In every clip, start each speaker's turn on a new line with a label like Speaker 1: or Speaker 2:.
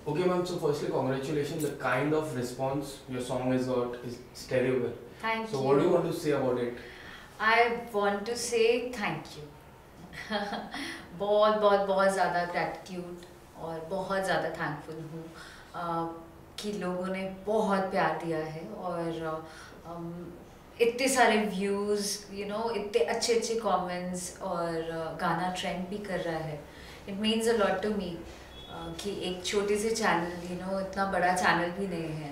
Speaker 1: Okay, ma'am. So firstly, congratulations. The kind of response your song has got is terrible.
Speaker 2: Thank
Speaker 1: So
Speaker 2: you.
Speaker 1: what do you want to say about it?
Speaker 2: I want to say thank you. बहुत बहुत बहुत ज़्यादा gratitude और बहुत ज़्यादा thankful हूँ कि लोगों ने बहुत प्यार दिया है और इतने सारे व्यूज़ इतने अच्छे अच्छे कमेंट्स और गाना ट्रेंड भी कर रहा है. It means a lot to me कि एक छोटे से चैनल इतना बड़ा चैनल भी नहीं है,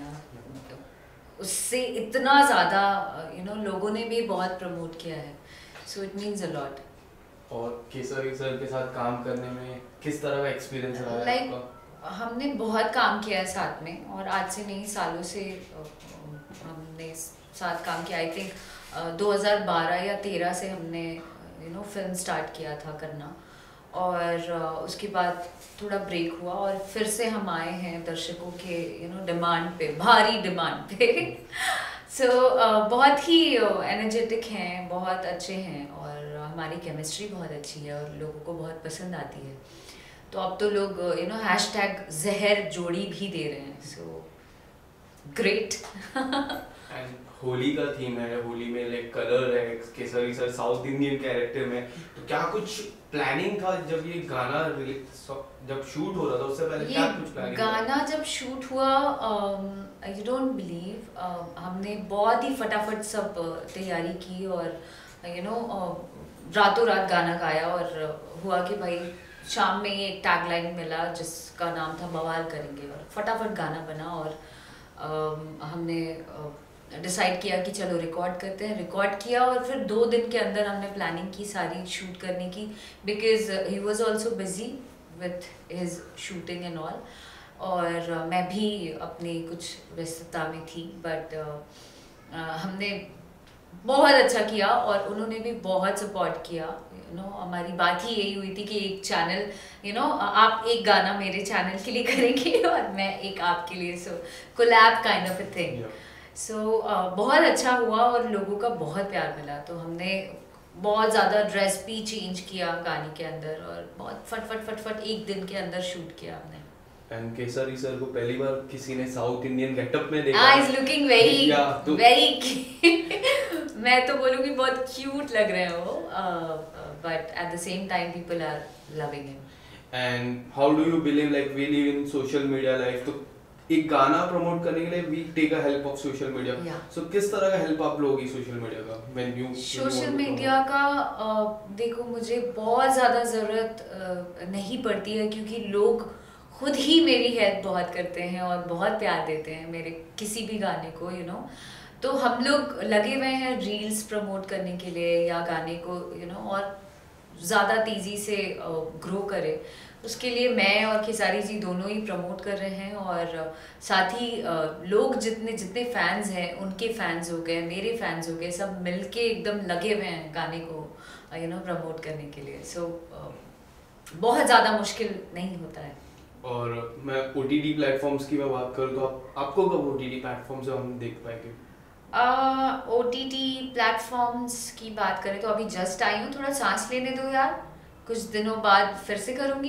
Speaker 2: उससे इतना ज़्यादा लोगों ने भी बहुत प्रमोट किया है. So it means a lot.
Speaker 1: और केसरी सर के साथ काम करने में किस तरह का एक्सपीरियंस रहा है आपका?
Speaker 2: हमने बहुत काम किया है साथ में और आज से नहीं सालों से हमने साथ काम किया. आई थिंक 2012 या 13 से हमने फिल्म स्टार्ट किया था करना और उसके बाद थोड़ा ब्रेक हुआ और फिर से हम आए हैं दर्शकों के डिमांड पे, भारी डिमांड पे. सो बहुत ही एनर्जेटिक हैं, बहुत अच्छे हैं और हमारी केमिस्ट्री बहुत अच्छी है और लोगों को बहुत पसंद आती है. तो अब तो लोग हैशटैग जहर जोड़ी भी दे रहे हैं. So great.
Speaker 1: एंड होली का थीम है, होली में लाइक कलर है, केसरी सर साउथ इंडियन कैरेक्टर में, तो क्या कुछ प्लानिंग था जब ये गाना जब शूट हो रहा था उससे पहले? क्या कुछ प्लानिंग
Speaker 2: गाना जब शूट हुआ, यू डोंट बिलीव, हमने बहुत ही फटाफट सब तैयारी की और रातों रात गाना गाया और हुआ कि भाई शाम में एक टैगलाइन मिला जिसका नाम था बवाल करेंगे और फटाफट गाना बना और हमने डिसाइड किया कि चलो रिकॉर्ड करते हैं. रिकॉर्ड किया और फिर 2 दिन के अंदर हमने प्लानिंग की सारी शूट करने की, because he was also busy with his shooting and all और मैं भी अपनी कुछ व्यस्तता में थी. बट हमने बहुत अच्छा किया और उन्होंने भी बहुत सपोर्ट किया. हमारी बात ही यही हुई थी कि एक चैनल आप एक गाना मेरे चैनल के लिए करेंगे और मैं एक आपके लिए. So collab kind of a thing. So बहुत अच्छा हुआ और लोगों का बहुत प्यार मिला. तो हमने बहुत ज़्यादा ड्रेस भी चेंज किया गाने के अंदर और बहुत फट एक दिन के अंदर शूट किया हमने.
Speaker 1: एंड केसरी सर को पहली बार किसी ने साउथ इंडियन गेटअप में देखा.
Speaker 2: इज लुकिंग वेरी मैं तो बोलूँगी बहुत क्यूट लग रहे हैं वो, but at the same time people are loving him.
Speaker 1: And how do you believe like we live in social media life, तो एक गाना प्रमोट करने के लिए we take a help of social media. So किस तरह का हेल्प आप लोगी सोशल मीडिया का व्हेन यू
Speaker 2: सोशल मीडिया का? देखो मुझे बहुत ज़्यादा ज़रूरत नहीं पड़ती है क्योंकि लोग खुद ही मेरी हेल्प बहुत करते हैं और बहुत प्यार देते हैं मेरे किसी भी गाने को तो हम लोग लगे हुए हैं रील्स प्रमोट करने के लिए या गाने को और ज़्यादा तेज़ी से ग्रो करे. उसके लिए मैं और खेसारी जी दोनों ही प्रमोट कर रहे हैं और साथ ही लोग जितने फैंस हैं उनके फैंस हो गए, मेरे फैंस हो गए, सब मिलके एकदम लगे हुए हैं गाने को प्रमोट करने के लिए. सो बहुत ज़्यादा मुश्किल नहीं होता है.
Speaker 1: और मैं OTT प्लेटफॉर्म्स की मैं बात करूँ तो आपको कब OTT प्लेटफॉर्म से हम देख पाएंगे?
Speaker 2: OTT प्लेटफॉर्म्स की बात करें तो अभी जस्ट आई हूँ, थोड़ा सांस लेने दो यार, कुछ दिनों बाद फिर से करूँगी.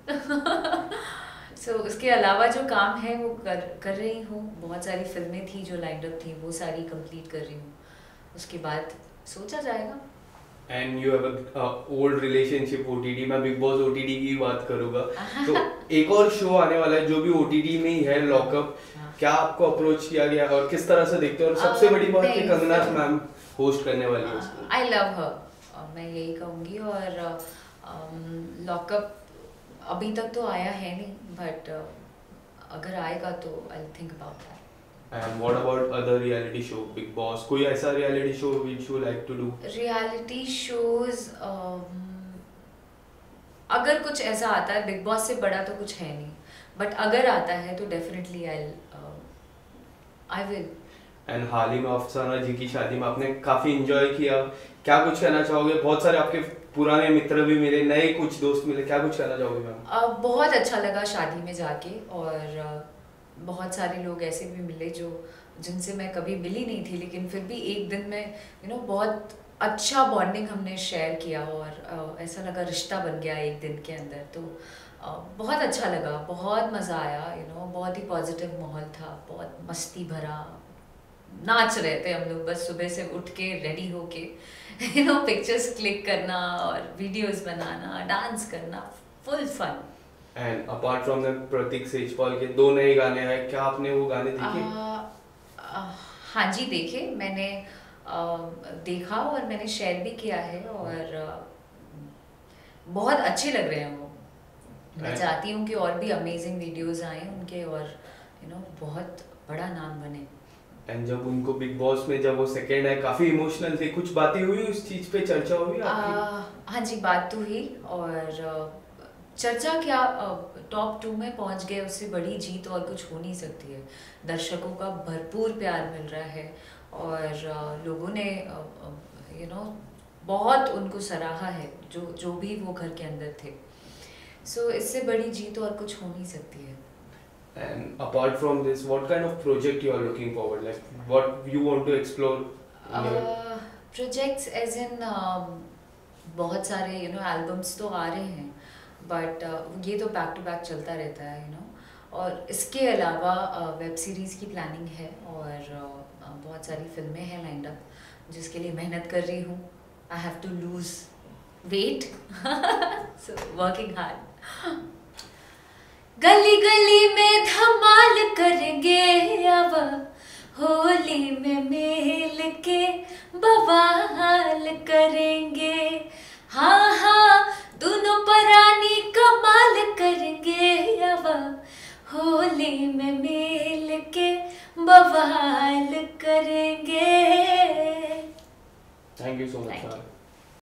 Speaker 2: सो उसके अलावा जो काम है वो कर रही हूँ. बहुत सारी फिल्में थी जो लाइंड अप थी, वो सारी कंप्लीट कर रही हूँ. उसके बाद सोचा जाएगा.
Speaker 1: And you have a old relationship OTT में, बिग बॉस OTT की बात करूँगा तो एक और शो आने वाला है जो भी OTT में ही है, लॉकअप. क्या आपको अप्रोच किया गया और किस तरह से देखते हो? और सबसे बड़ी बात कि कंगना मैम होस्ट करने वाली है उसको.
Speaker 2: आई लव हर, मैं यही कहूँगी. और लॉकअप अभी तक तो आया है नहीं, बट अगर आएगा तो I think about that.
Speaker 1: And what about other reality show, Big Boss? कोई ऐसा reality show which you like to do?
Speaker 2: Reality shows अगर कुछ ऐसा आता है, बिग बॉस से बड़ा तो कुछ है नहीं, बट अगर आता है तो डेफिनेटली आई विल.
Speaker 1: एंड हाल ही में अफसाना जी की शादी में आपने काफी एंजॉय किया, क्या कुछ कहना चाहोगे? बहुत सारे आपके पुराने मित्र भी मिले, नए कुछ दोस्त मिले, क्या कुछ कहना चाहोगे मैम?
Speaker 2: बहुत अच्छा लगा शादी में जाके और बहुत सारे लोग ऐसे भी मिले जिनसे मैं कभी मिली नहीं थी, लेकिन फिर भी एक दिन में बहुत अच्छा बॉन्डिंग हमने शेयर किया और ऐसा लगा रिश्ता बन गया एक दिन के अंदर. तो बहुत अच्छा लगा, बहुत मज़ा आया, बहुत ही पॉजिटिव माहौल था, बहुत मस्ती भरा, नाच रहे थे हम लोग बस सुबह से उठ के रेडी होके पिक्चर्स क्लिक करना और वीडियोस बनाना, डांस करना, full fun.
Speaker 1: And apart from the Pratik Sehajpal के 2 नए गाने आए, क्या आपने वो गाने देखे?
Speaker 2: हाँ जी देखे, मैंने देखा और मैंने शेयर भी किया है और बहुत अच्छे लग रहे हैं वो। मैं चाहती हूँ कि और भी अमेजिंग वीडियोस आए उनके और बहुत बड़ा नाम बने।
Speaker 1: एंड जब उनको बिग बॉस में जब वो सेकंड आए काफी इमोशनल थे, कुछ बातें हुई उस चीज पे, चर्चा हुई आपकी?
Speaker 2: हाँ जी बात तो हुई और चर्चा क्या, टॉप 2 में पहुंच गए, उससे बड़ी जीत और कुछ हो नहीं सकती है। दर्शकों का भरपूर प्यार मिल रहा है और लोगों ने बहुत उनको सराहा है, जो भी वो घर के अंदर थे। सो इससे बड़ी जीत और कुछ हो नहीं सकती है।
Speaker 1: And apart from this, what kind of project you are looking forward? Like, what you want to explore?
Speaker 2: Projects as in बहुत सारे एल्बम्स तो आ रहे हैं, बट ये तो बैक टू बैक चलता रहता है और इसके अलावा वेब सीरीज़ की प्लानिंग है और बहुत सारी फिल्में हैं लाइंड अप, जिसके लिए मेहनत कर रही हूँ। I have to lose weight, so working hard. गली गली में धमाल करेंगे अब, होली में मिल के बवाल करेंगे, हाँ